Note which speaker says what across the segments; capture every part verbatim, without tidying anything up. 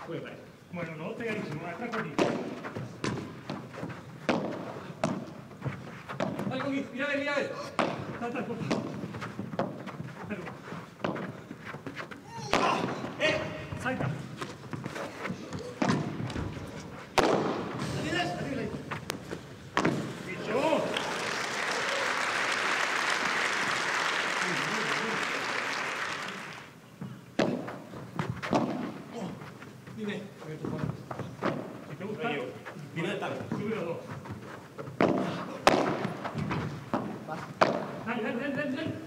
Speaker 1: Bueno, no, pegadísimo, atrás por aquí. Dale, Coqui, mira a ver, mira a ver. Salta, por favor. ¡Eh! ¡Salta! ¡Adiós! ¡Adiós! ¡Bicho! Dime, a ver tu mano. Si te gusta, dime el tanto. Sube los dos. Dale, dale, dale, dale, dale.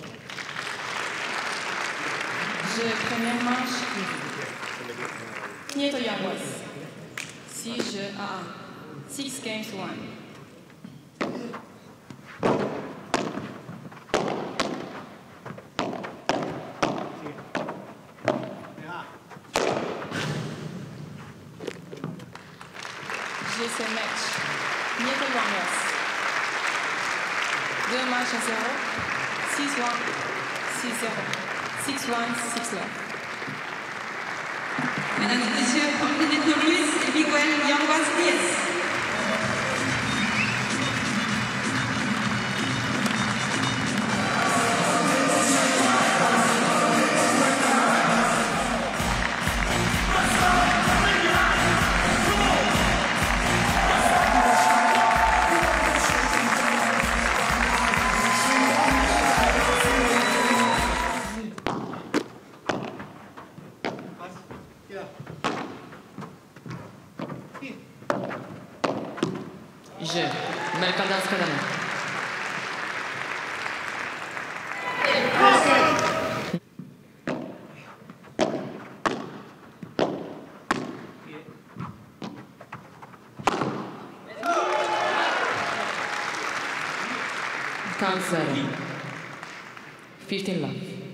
Speaker 2: Jeu première manche. Nieto Greenweez. six jeux à un. six games to one. G C match. Nieto Greenweez. deux matchs à zéro. six un. six zéro. six un. six love.
Speaker 3: Mesdames et messieurs, pour Greenweez et Miguel Greenweez.
Speaker 2: Jeu. Mercadal składamy. Count zero. fifteen love.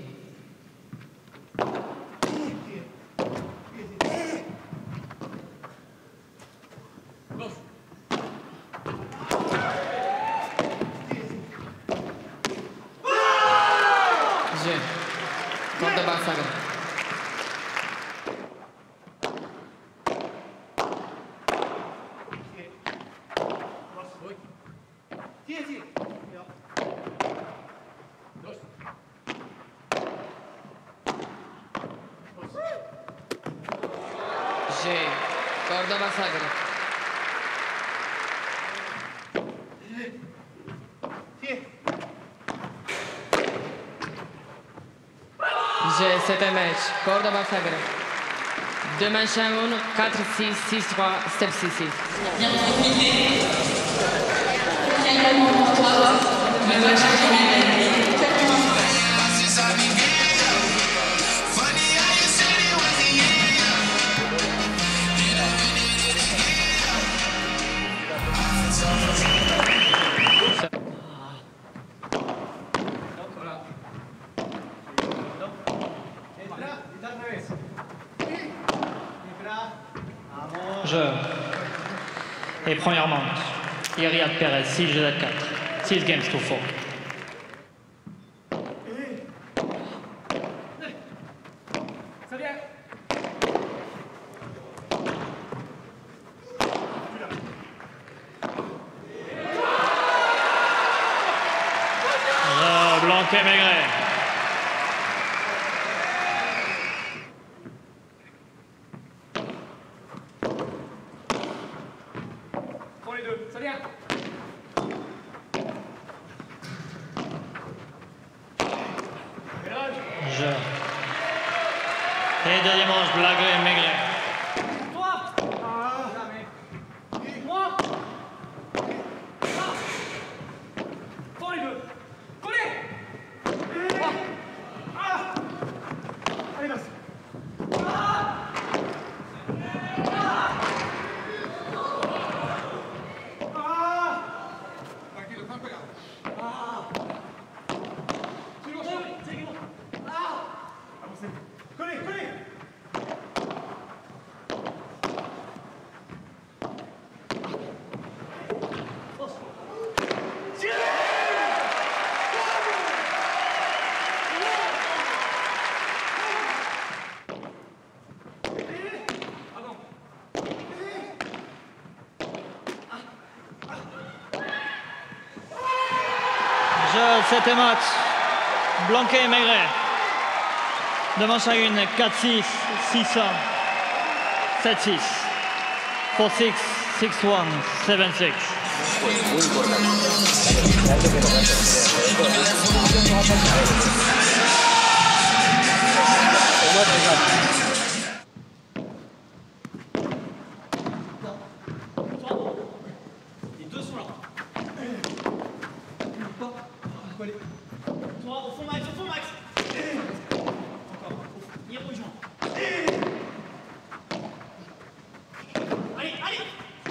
Speaker 2: Jeu. Corda Barsaga. Jeu. Corda Barsaga. J'ai sept match, corda Barsaga. deux manches à un, quatre six, six trois, step six six.
Speaker 3: Bien profité. Quel moment pour toi, le match à gagner.
Speaker 4: Jeu. Et première manche. Iriad Perez, six jeux à quatre. six games to four. Jeu, Blanquet Maigret. Jeu. Et deuxième manche, Blaguet et Maigret. Jeu sept et match. Blanquet et Maigret. Deux manches à une, quatre six, six un, sept six, quatre six, six un, sept six.
Speaker 1: Les deux sont là. Faut aller. Toi, au fond, Max, au fond, Max. Encore, au fond. Il rejoint. Allez, allez.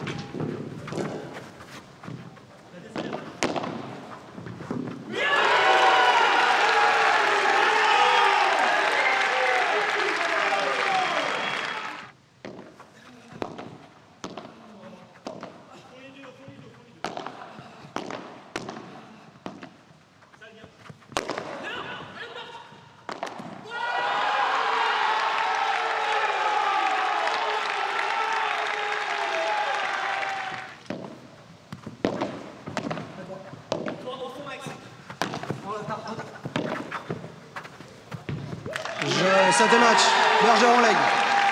Speaker 5: Je sept match, Berger en leg.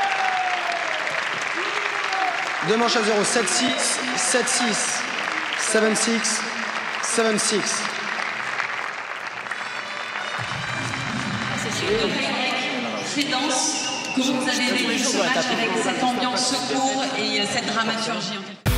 Speaker 5: Deux manches à zéro, sept six, sept six, sept six, sept six.
Speaker 3: C'est dense. Comment vous avez vécu ce match avec cette ambiance secours et cette dramaturgie en quelque sorte?